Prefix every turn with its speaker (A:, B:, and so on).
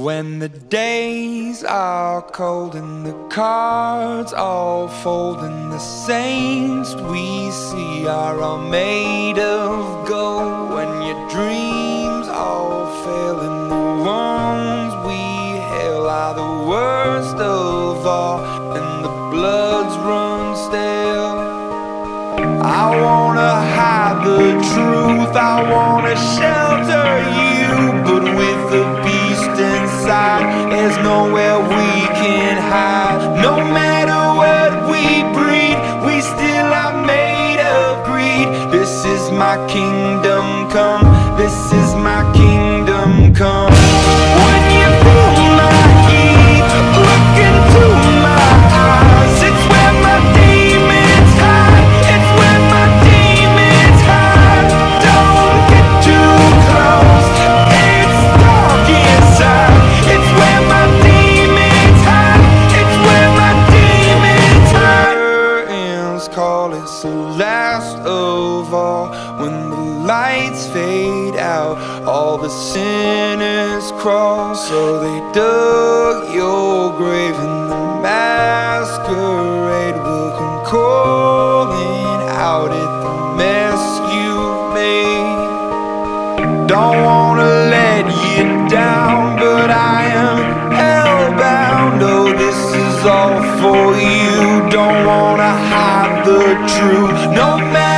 A: When the days are cold and the cards all fold and the saints we see are all made of gold, when your dreams all fail and the ones we hail are the worst of all and the bloods run stale, I wanna hide the truth, I wanna shelter you, but with the beast inside, there's nowhere we can hide. No matter what we breed, we still are made of greed. This is my kingdom come, this is my kingdom come. When you feel my heat, look into my eyes, it's where my demons hide, it's where my demons hide. Don't get too close, it's dark inside, it's where my demons hide, it's where my demons hide. Curtains call, it's the last of all. When the lights fade out, all the sinners crawl. So they dug your grave and the masquerade will come calling out at the mess you've made. Don't wanna let you down, but I am hellbound. Oh, this is all for you. Don't wanna hide the truth, no matter